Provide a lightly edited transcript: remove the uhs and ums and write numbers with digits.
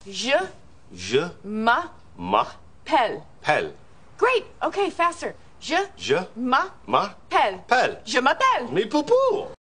Je m'appelle. m'appelle. Great. Okay, faster. Je Je m'appelle. m'appelle. Je m'appelle. Mais Poupou!